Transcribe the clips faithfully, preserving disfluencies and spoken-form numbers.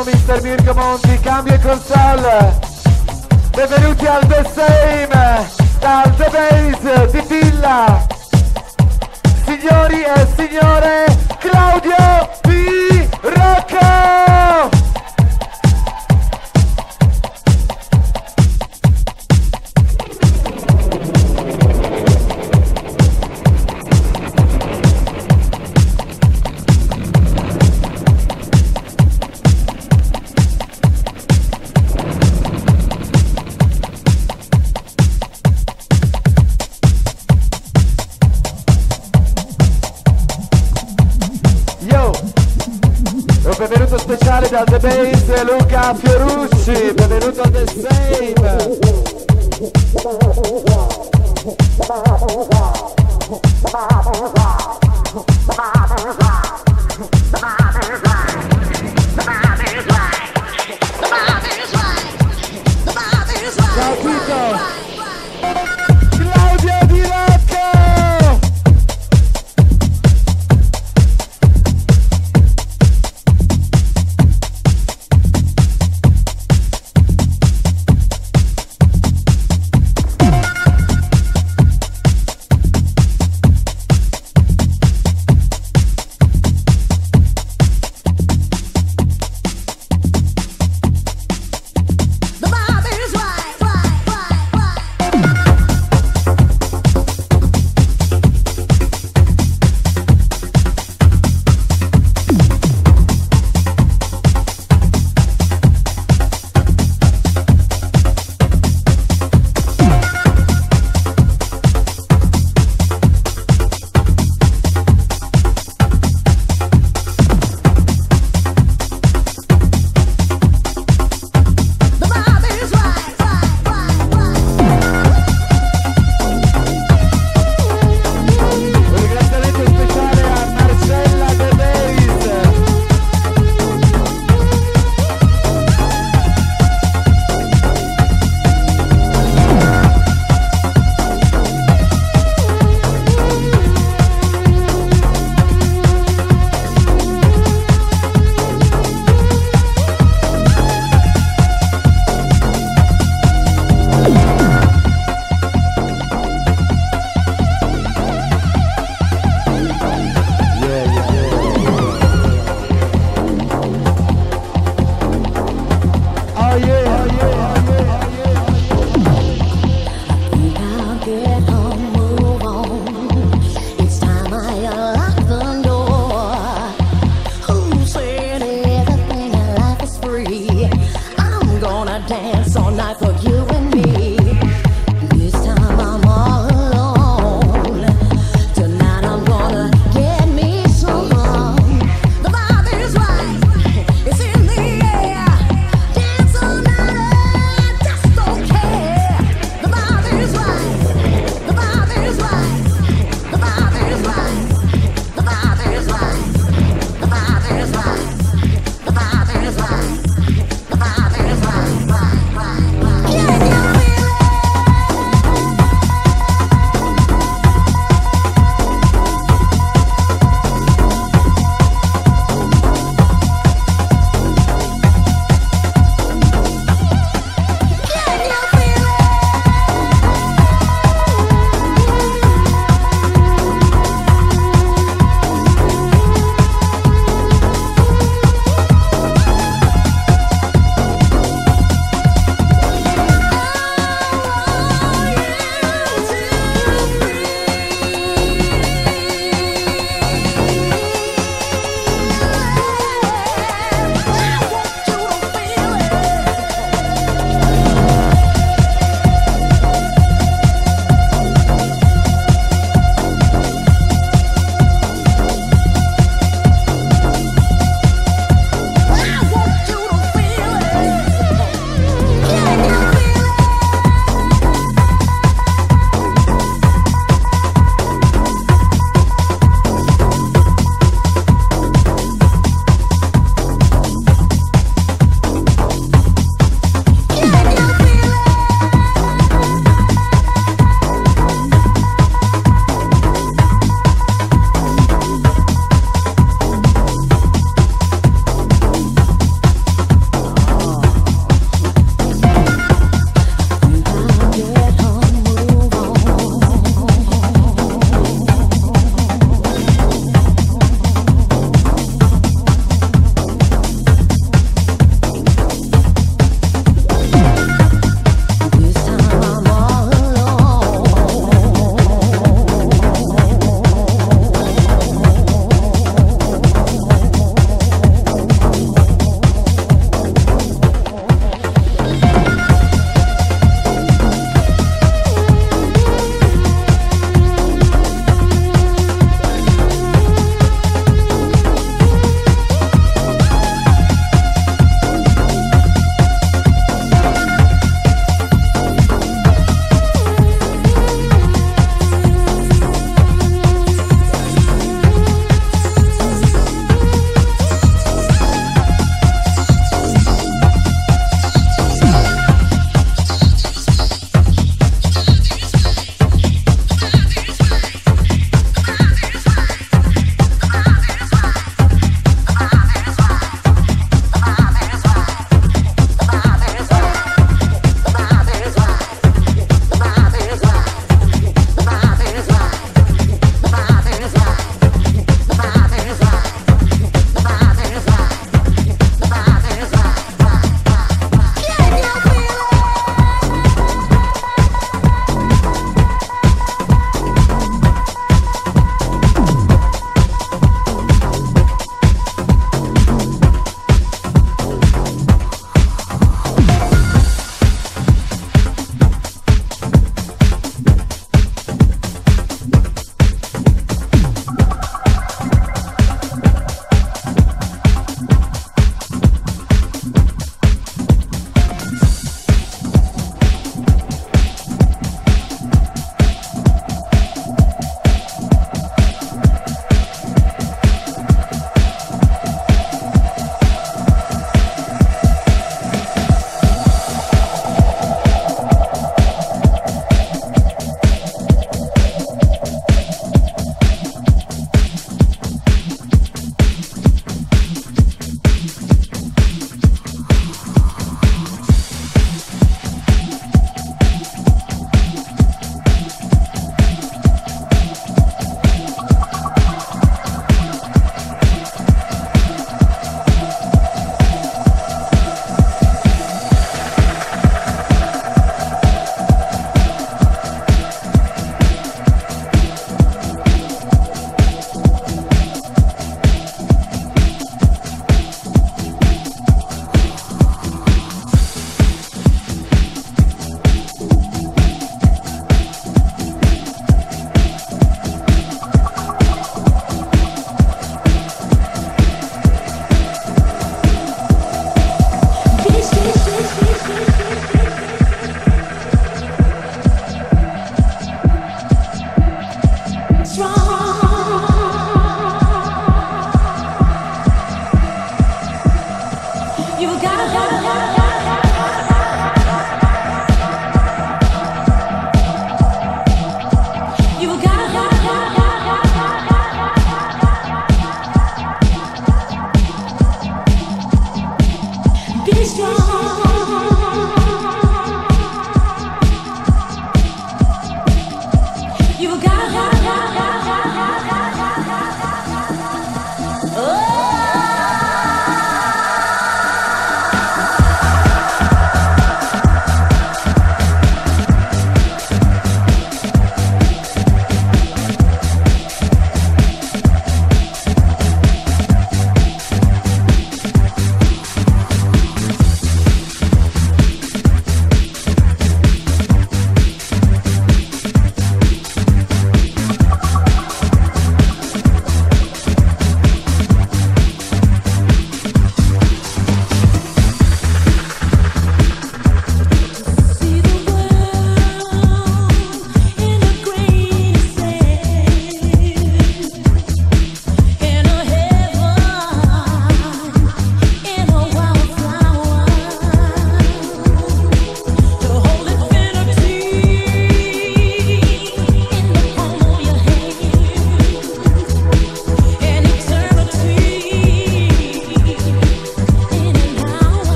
Salutiamo mister Mirko Monti, cambio e console. Benvenuti al The Same, dal The Base di Villa. Signori e signore, Claudio P. Rocco! Benvenuto speciale dal The Base Luca Fiorucci, benvenuto al The Same. Ciao Tito. Claudio Di Rocco. The vibe is right, right, right, right.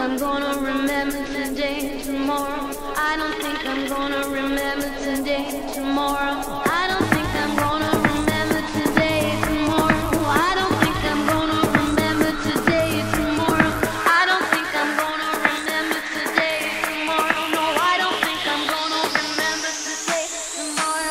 I'm gonna remember today, tomorrow. I don't think I'm gonna remember today, tomorrow. I don't think I'm gonna remember today, tomorrow. I don't think I'm gonna remember today, tomorrow. I don't think I'm gonna remember today, tomorrow. No, I don't think I'm gonna remember today, tomorrow.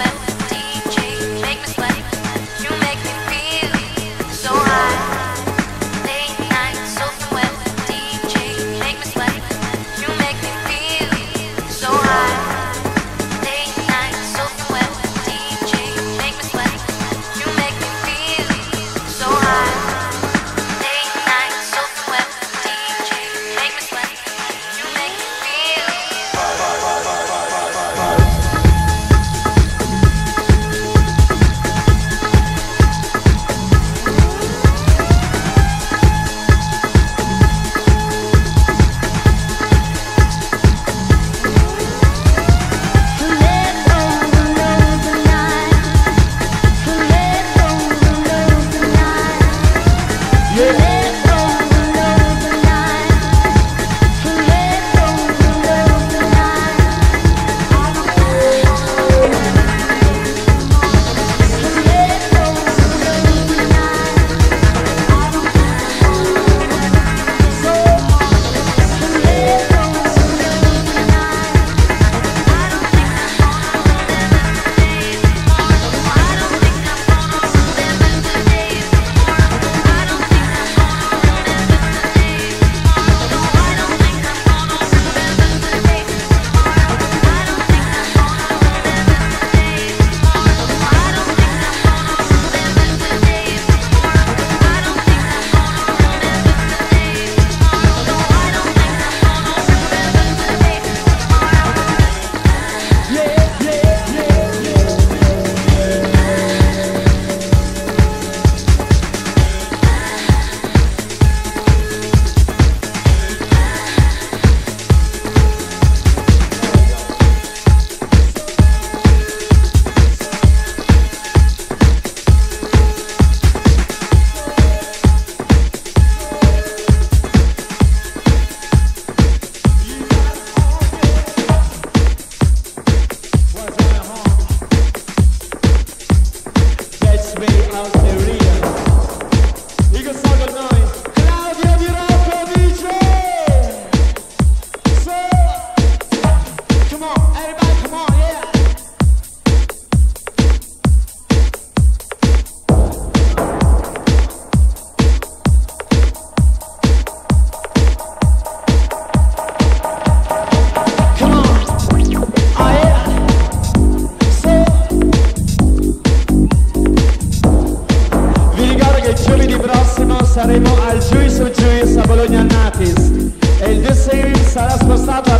So high.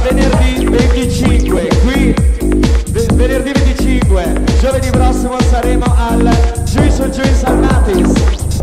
venerdì venticinque, qui v- venerdì venticinque, giovedì prossimo saremo al Juice Juice Armatis.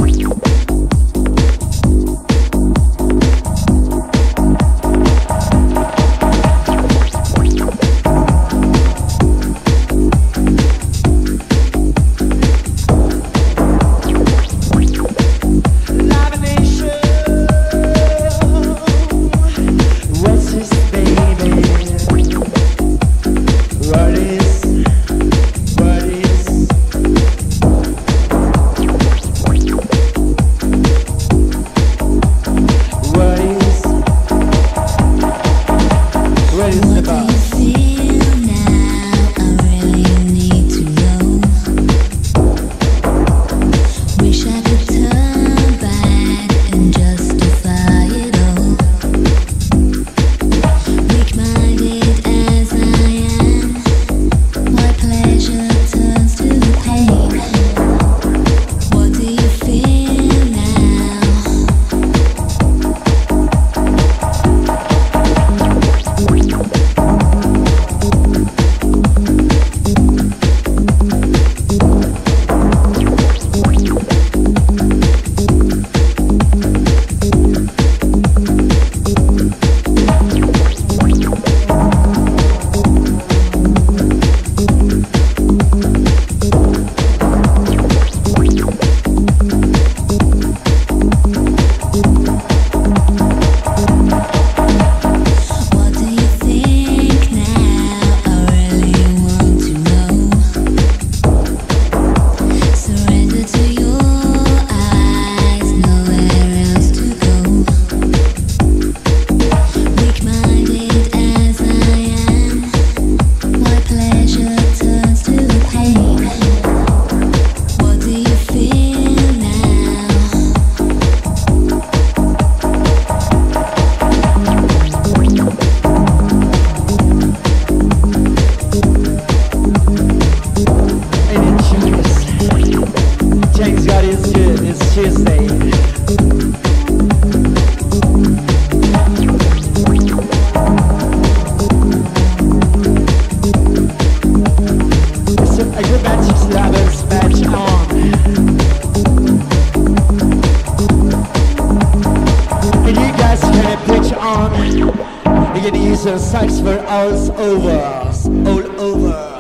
Sex for all over, all over.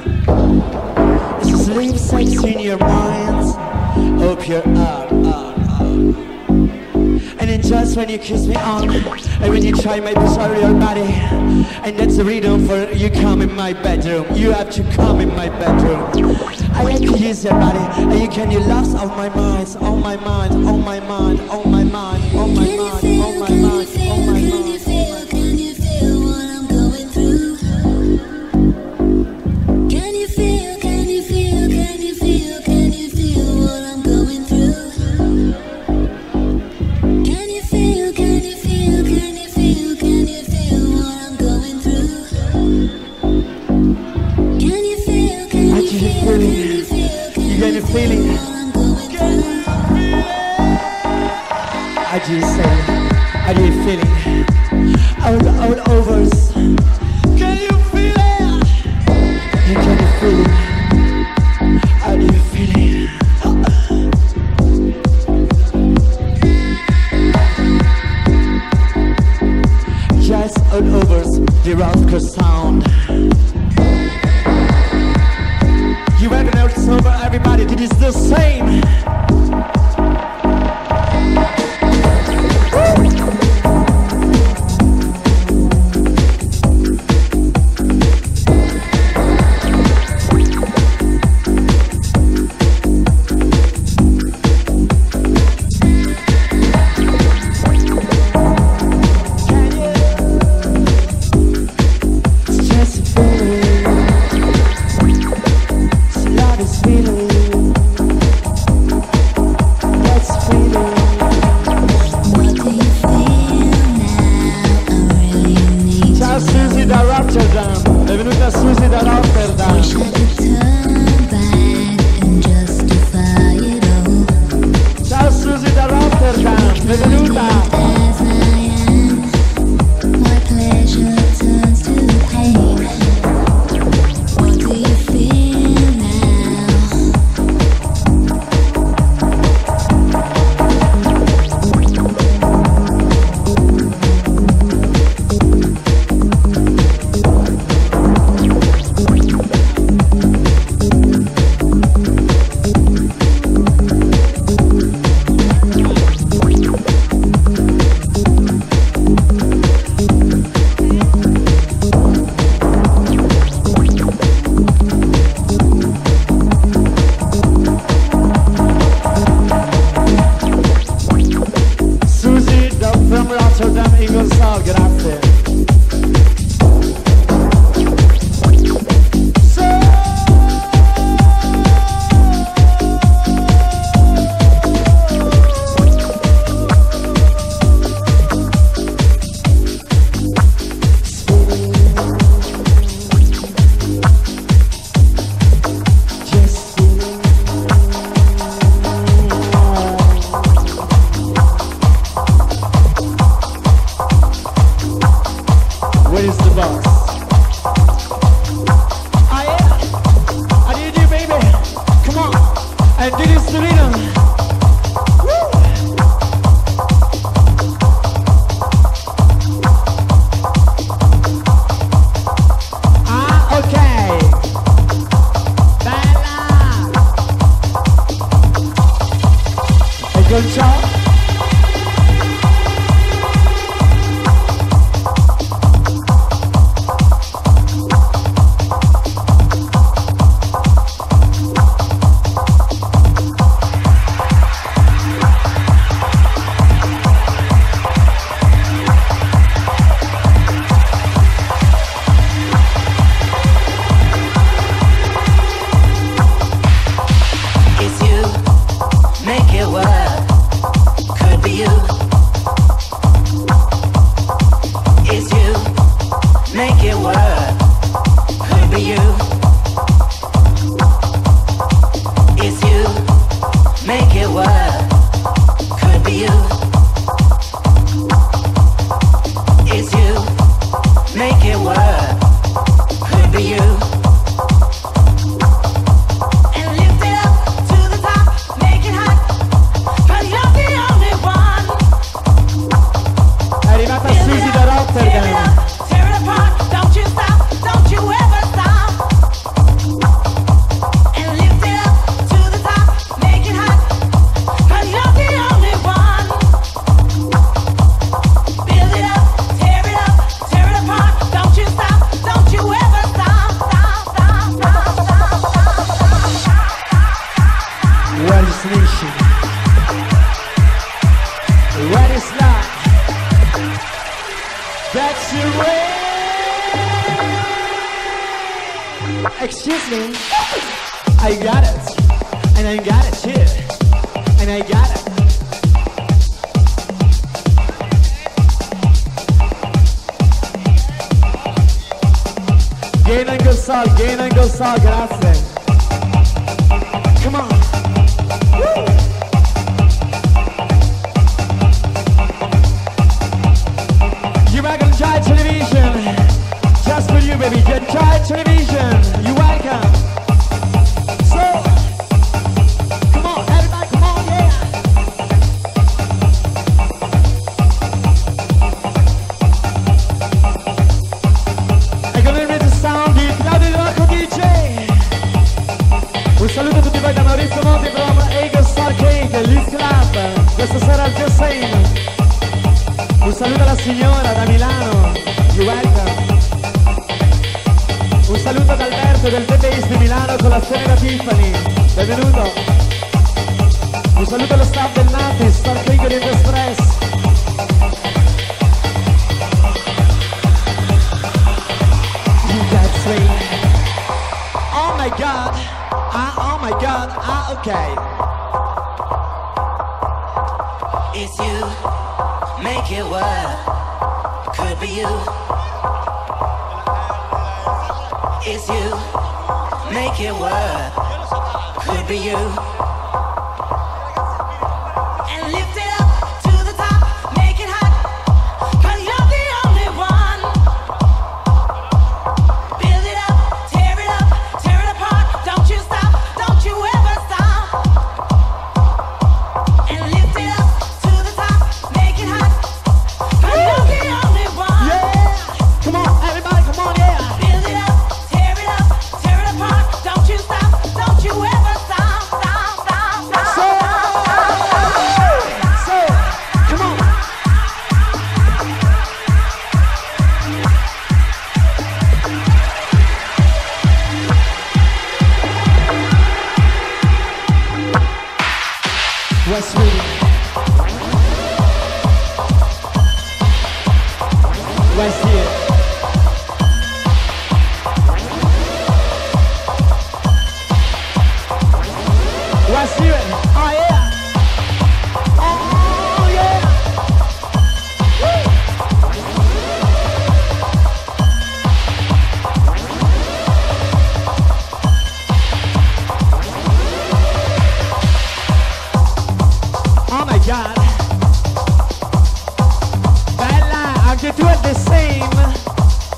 Just leave sex in your minds, hope you're out, out, out. And then just when you kiss me on, and when you try my bizarre your body, and that's the rhythm for you come in my bedroom. You have to come in my bedroom. I like to use your body, and you can you lost on my mind, on my mind, on my mind, on my mind, on my mind, on my mind, on my mind. I just say, how do you feeling? All, all overs. Can you feel it? You can you feel it? How do you feeling? Just all overs, the rocker sound. You ever notice over everybody that is the same? È venuta Susie da Rotterdam. Ciao Susie da Rotterdam, benvenuta. Where's the boss? Ah yeah, I need you, baby. Come on, and do this to rhythm. Woo! Ah, okay. Bella. E con ciò? Excuse me, I got it, and I got it too, and I got it. Gain and go sol, gain and go sol, grazie. Come on. Woo! You back on Try Television. Just for you, baby. Get Try Television. You're welcome. So, come on, everybody, come on, yeah. E con il mezzo sound di Claudio Di Rocco D J. Un saluto a tutti voi da Maurizio Monti from Eagles Arcade, Liz Club. Questa sera al Just Saying. Un saluto alla signora da Milano. You're welcome. Un saluto ad Alberto del The Base di Milano con la Serena Tiffany. Benvenuto. Un saluto allo staff del Natis, Star King e Express. You got sweet. Oh my god. Ah, oh my god. Ah, okay. It's you. Make it work. Could be you. It's you, make it work, could be you. And lift it up to the top, make it hot, 'cause you're the only one. Build it up, tear it up, tear it apart, don't you stop, don't you ever stop. And lift it up to the top, make it hot, 'cause you're the only one. Yeah, come on, everybody, come on, yeah. Build it up. Don't you stop, don't you ever stop, stop, stop, stop. So, so, come on. West Reading. West here. West here. Oh yeah. Oh yeah. Woo. Oh my god. Bella, anche tu è the same.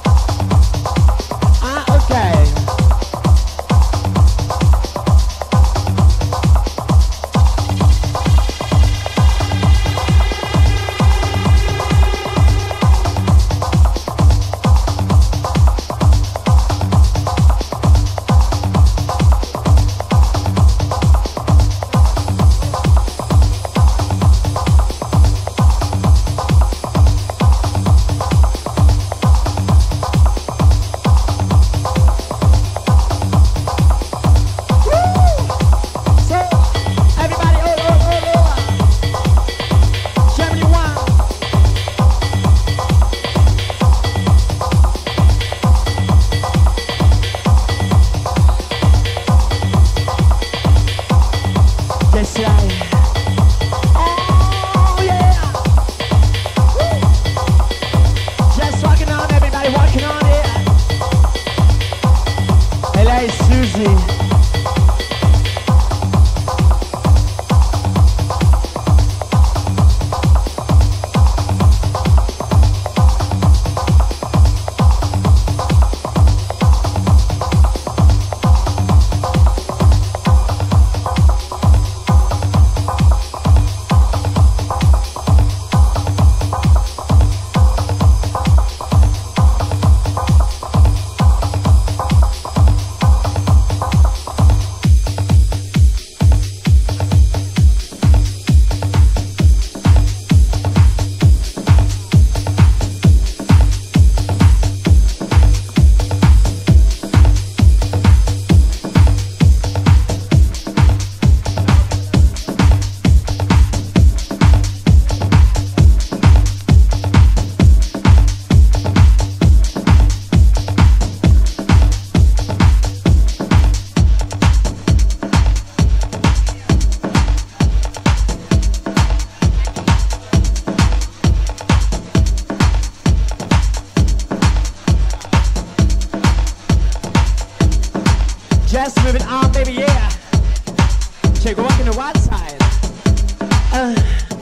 let's move it on, baby, yeah. Take a walk in the wild side. Uh.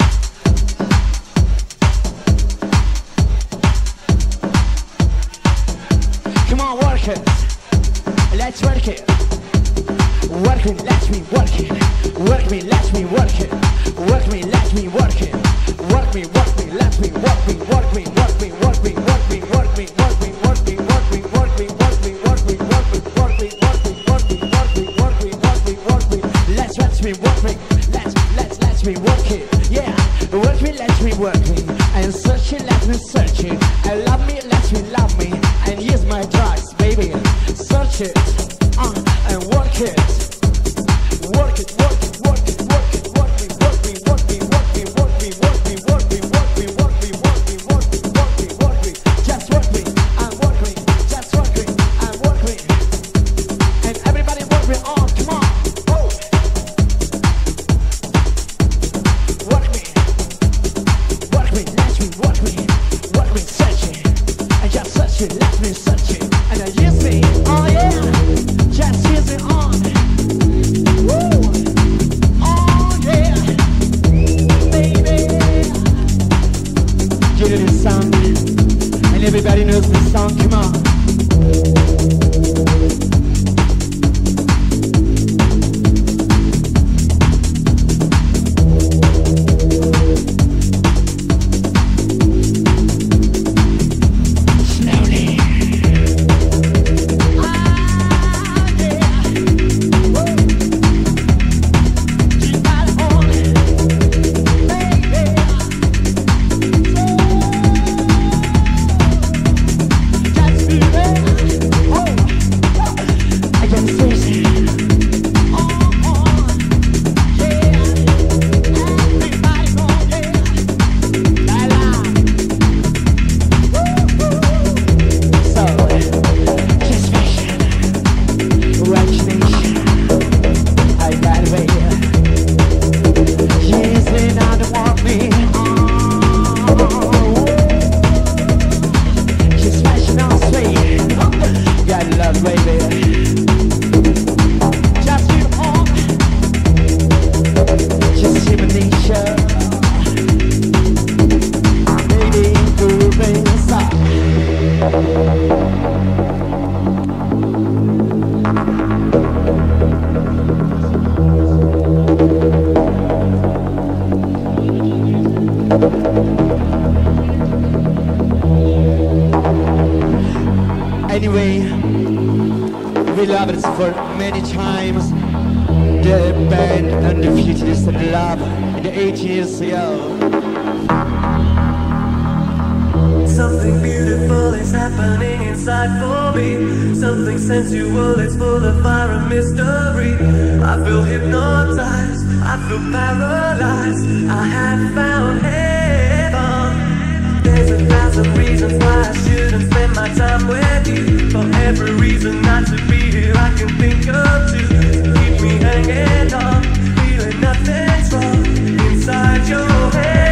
Come on, work it. Let's work it. Work me, let me work it. Work me, let me work it. Work me, let me work it. Work me, work me, let me work me, work me, work me, work me, work me, work me, work me, work me, work me, work me, work me, work me, work me, work me, work me, work me, work me, work me, work me, work me. Let's let me work me. Let's let's let me work it. Yeah, work me, let me work me. And search it, let me search it. And love me, let me love me. And use my drugs, baby. Search it, uh, and work it. Work it, work it, work it, work it, work me, work me, work me, work me, work me, work me, work me, work me, work me, work me, work me, work me, work me. Just work me, and work me, just work me, and work me. And everybody work me on, come on. Oh. Work me, work me, let me work me, work me, search it. And just search it, let me search it. And then use me, oh yeah, just use it on. You know this song, and everybody knows this song, come on. Slowly. Ah, yeah. Woo. Keep that on, baby. Anyway, we loved it for many times. The band Undefeated is in love in the eighties, yo. Something beautiful is happening inside for me. Something sensual, it's full of fire and mystery. I feel hypnotized, I feel paralyzed. I have found heaven. There's a thousand reasons why I shouldn't spend my time with you. For every reason not to be here I can think of two. Keep me hanging on, feeling nothing's wrong inside your head.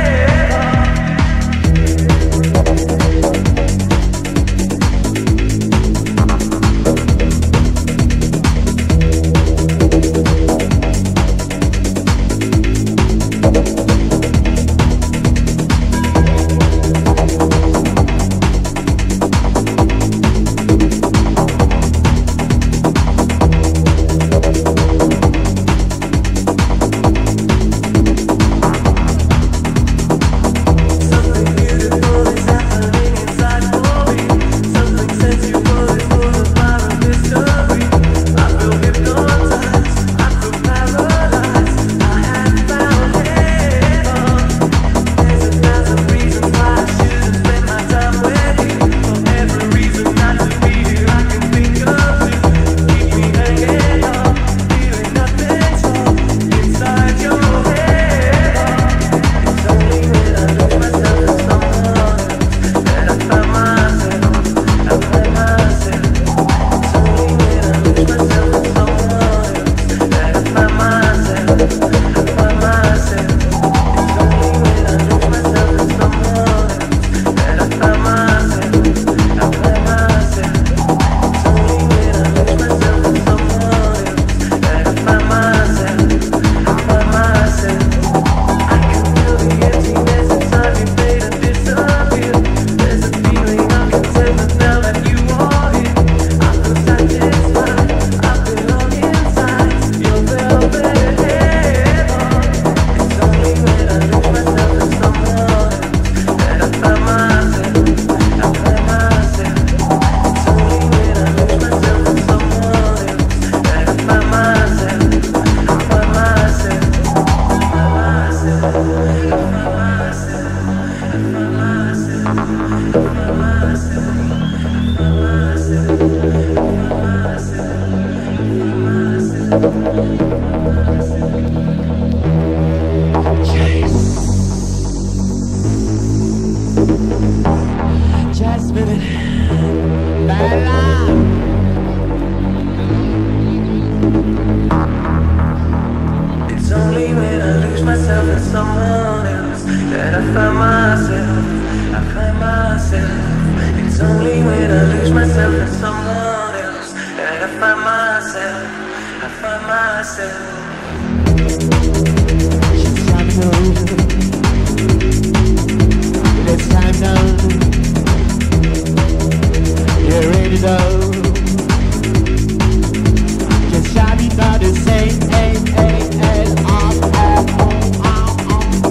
moving. Bella. It's only when I lose myself in someone else that I find myself, I find myself. It's only when I lose myself in someone else that I find myself, I find myself. It's time now. It's time now. Get ready to go. Just shall be done the same, hey, hey, hey, um, um, um, um,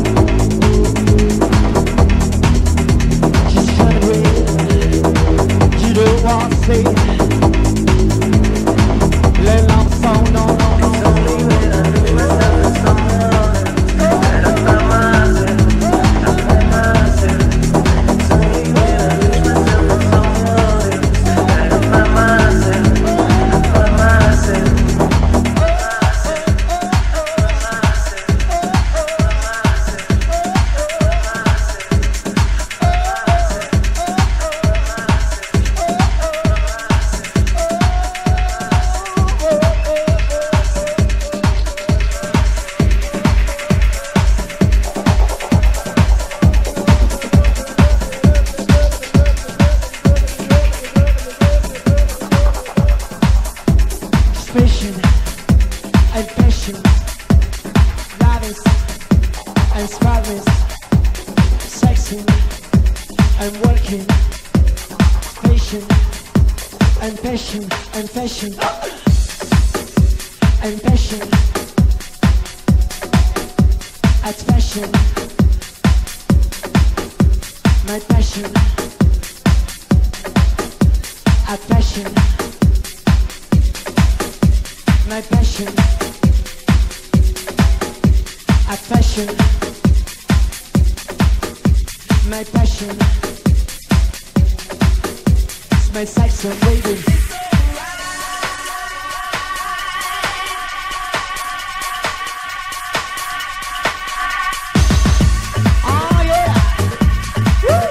um. Just trying to wait. You don't want to say. Let love song, no, no, no. It's only when I lose myself in someone else that I find myself, I find myself. It's only when I lose myself in someone else that I find myself, I find myself. Passion and passion, lovers and sparkles, sexing and working, passion and passion and passion and passion, at passion, my passion, at passion. My passion, a passion, my passion, it's my saxon waving. Oh yeah! Woo!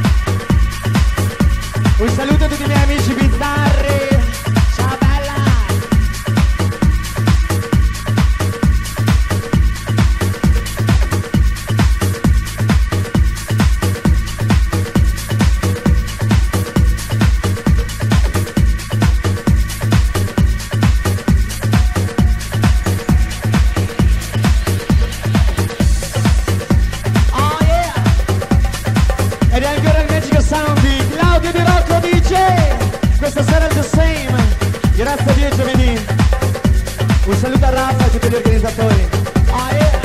Un saluto a tutti i miei amici bizzarri. Ciao bella! Ed è ancora il Magical Sound di Claudio Di Rocco D J. Questa sera è The Same. Grazie a Dio giovedì. Un saluto a Raffa e a tutti gli organizzatori. Oh yeah.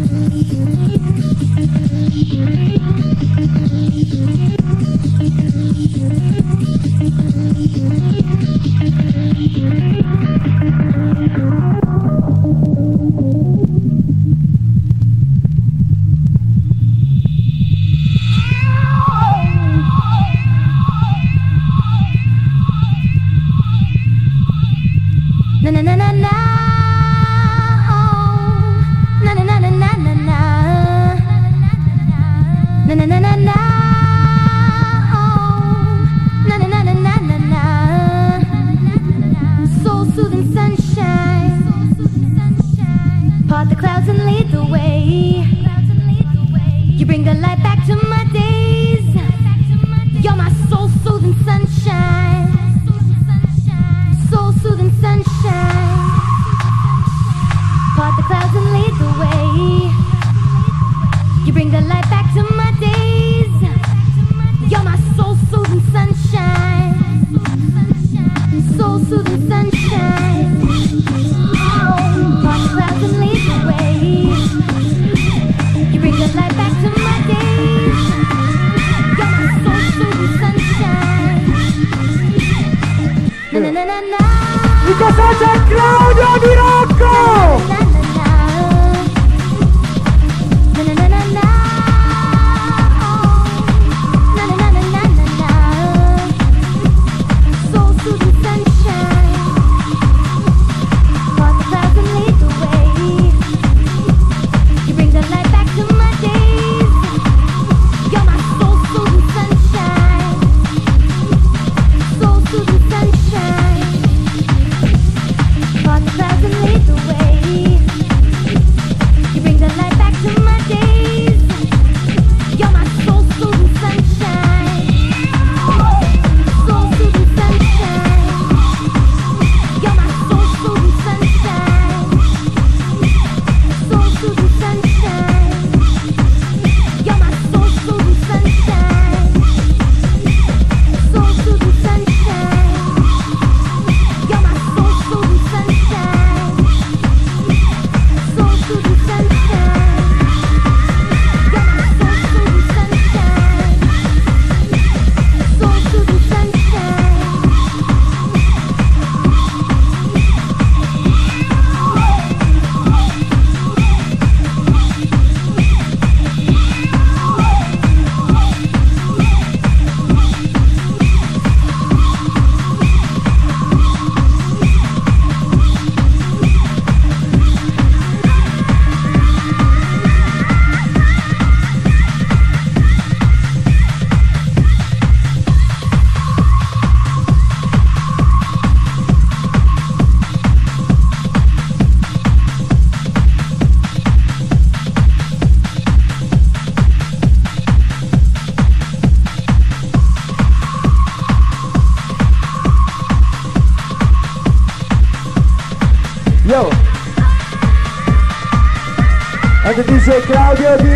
Anche D J Claudio Di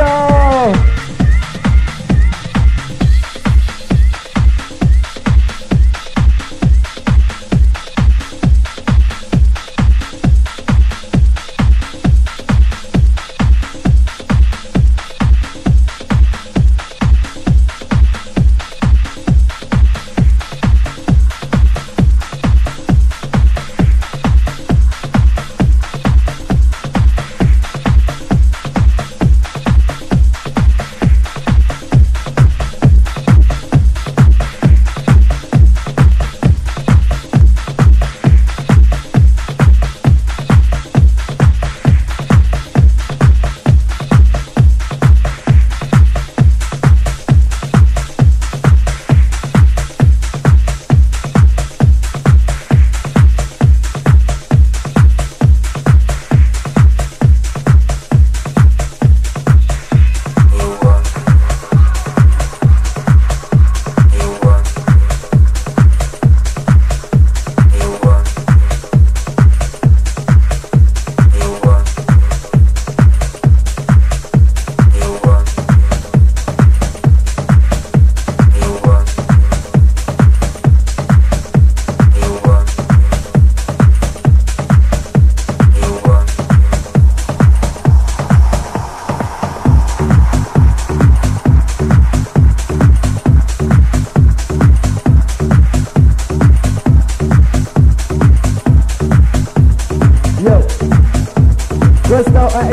Rocco.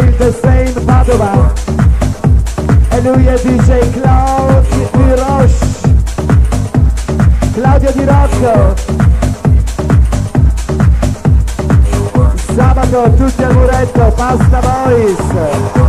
with the same Padova. E lui è D J Claudio Di Roche. Claudio Di Rocco. Sabato tutti al muretto, Pasta Boys.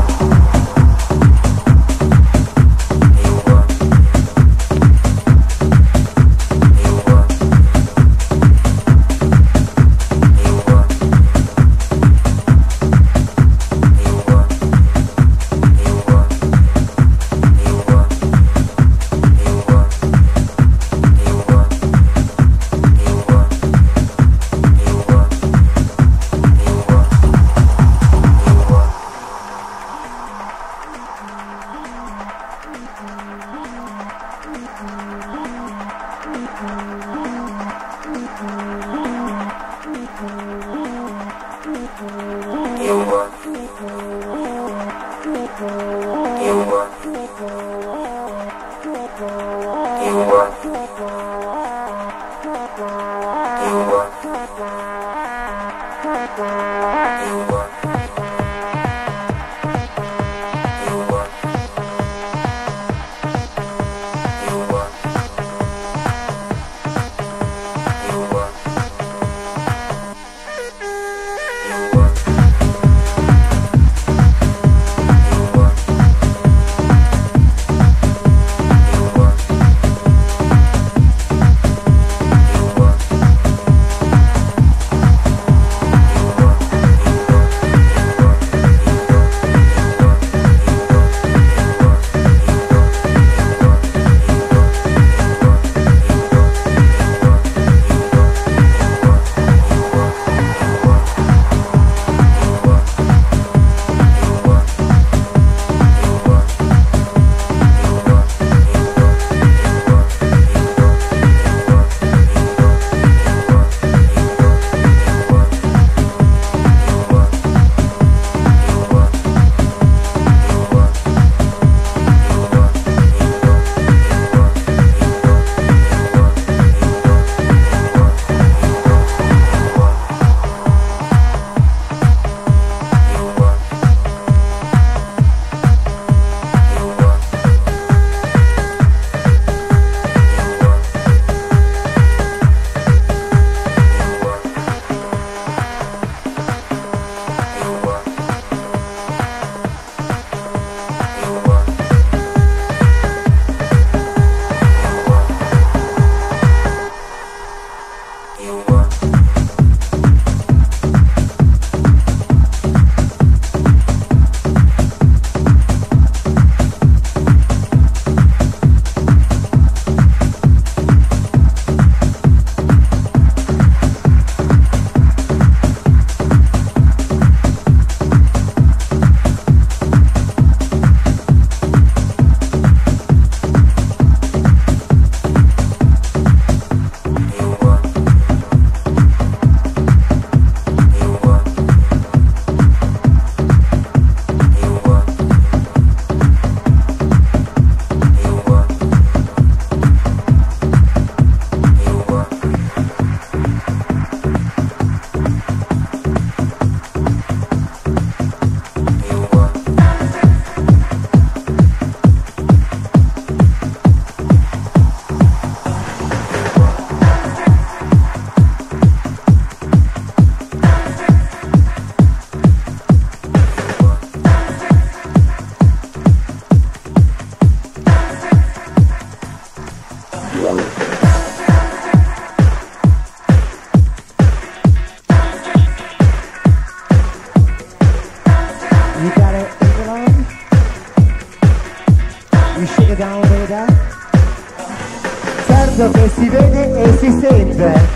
Che si vede e si sente.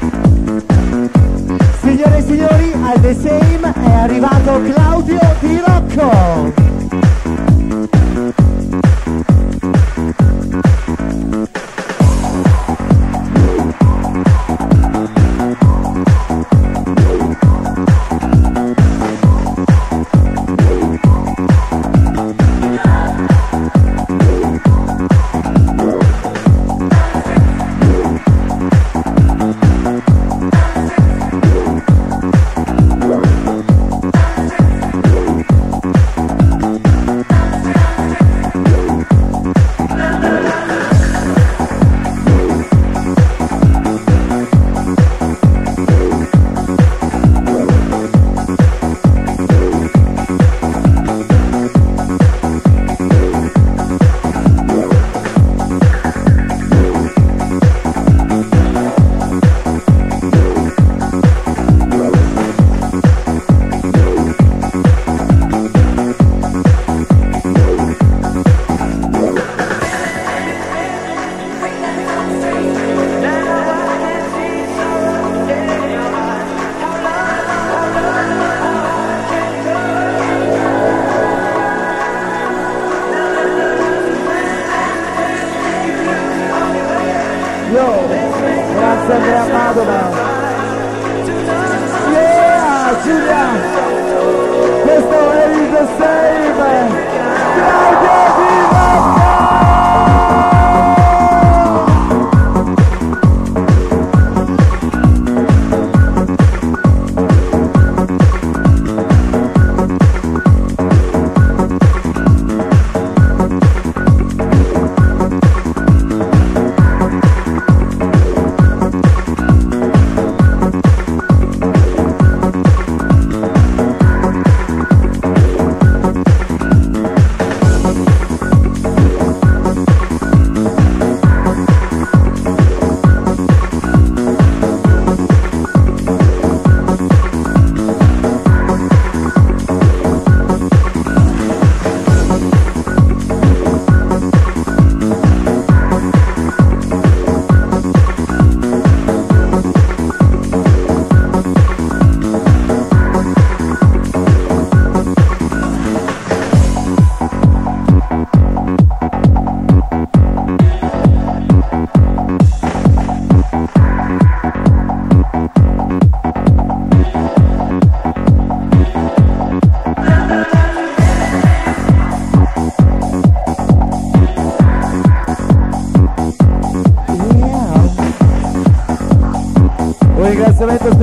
Signore e signori, al The Same è arrivato Claudio Di Rocco.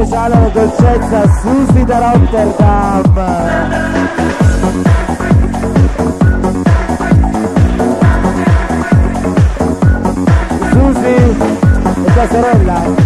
speciale alla dolcezza Susi da Rotterdam. Susi e tua sorella.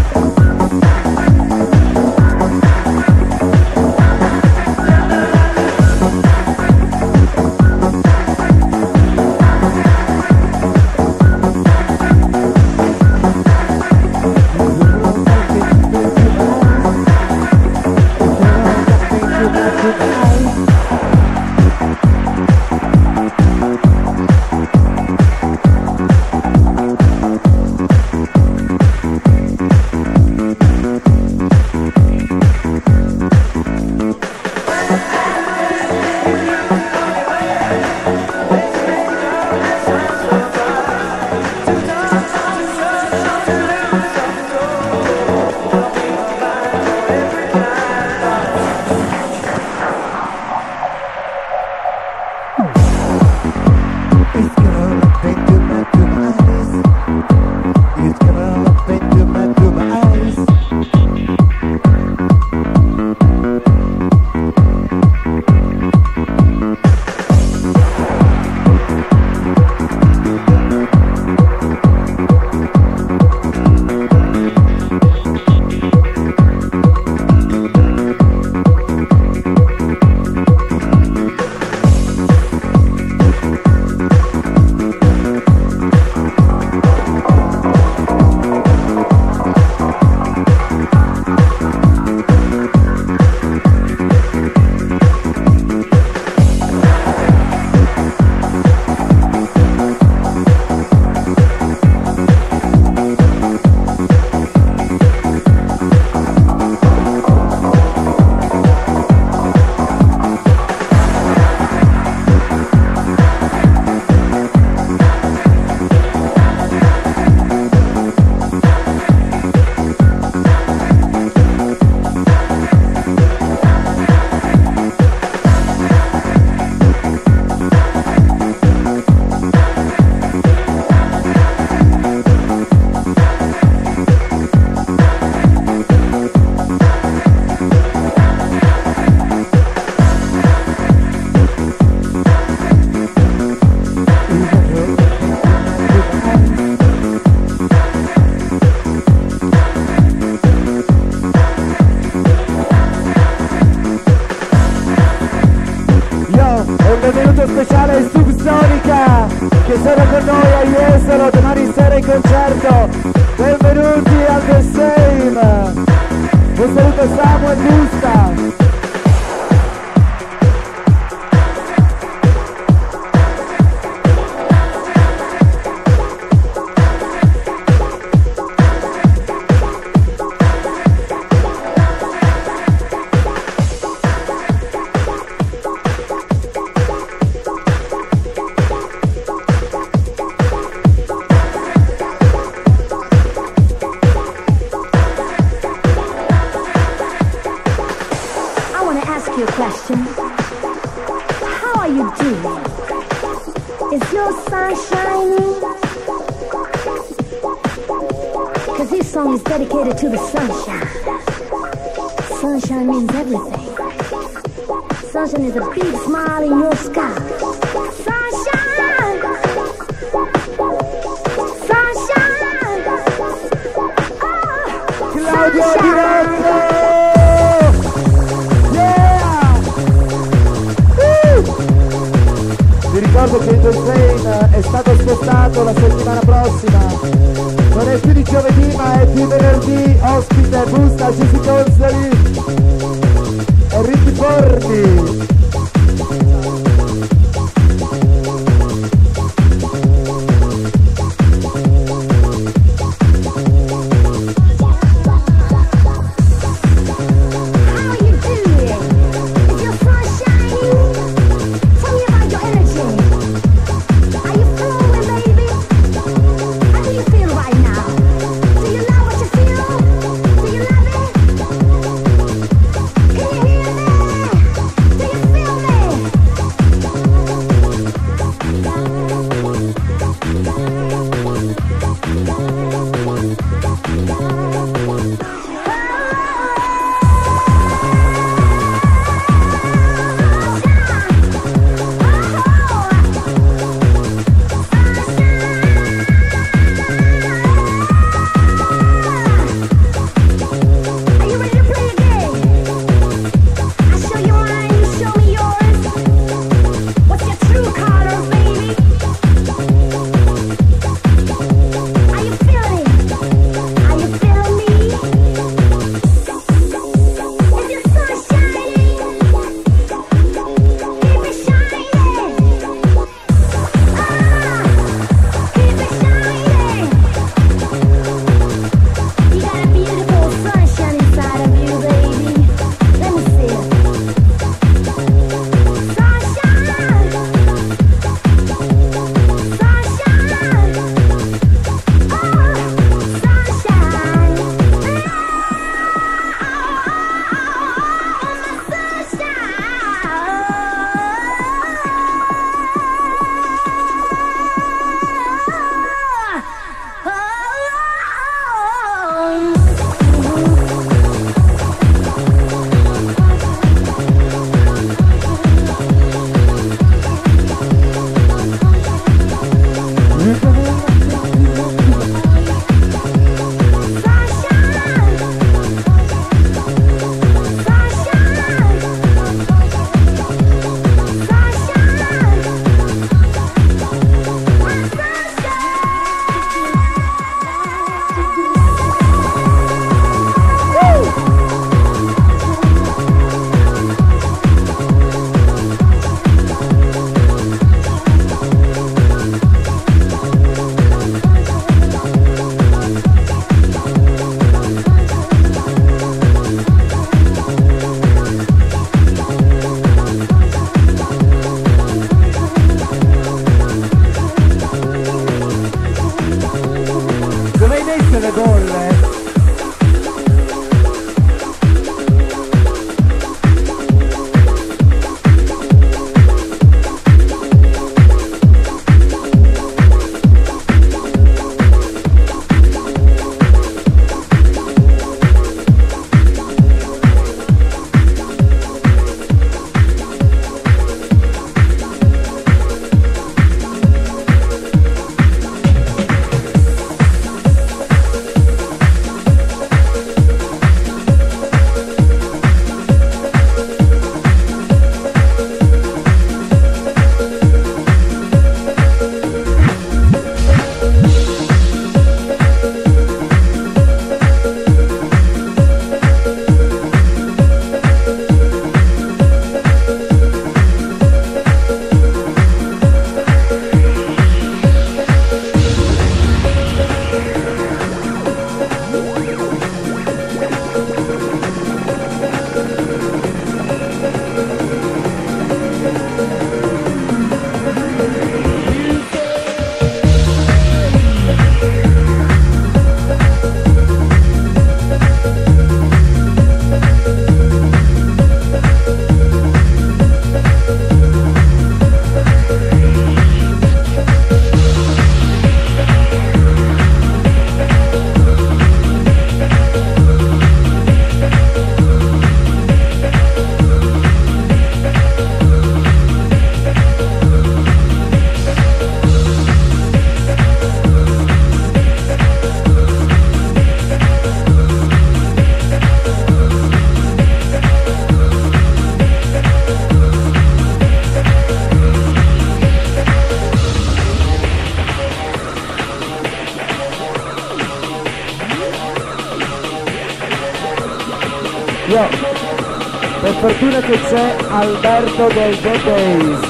Benvenuto speciale Subsonica che sono con noi a Jesolo domani sera in concerto. Benvenuti al The Same. Un saluto a Samuel Busta. Dedicated to the sunshine. Sunshine means everything. Sunshine is a big smile in your sky. Sunshine! Sunshine! Oh, Claudio sunshine. Diretto! Yeah! Uh! Vi ricordo che il The Same è stato spostato la settimana prossima. Non è più di giovedì ma è di venerdì, ospite Busta, Gigi Consoli e Ricky Forni. Do you per fortuna che c'è Alberto del The Days.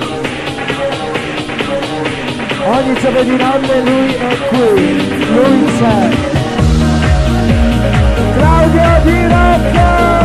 Ogni giovedì notte lui è qui, lui c'è. Claudio Di Rocca!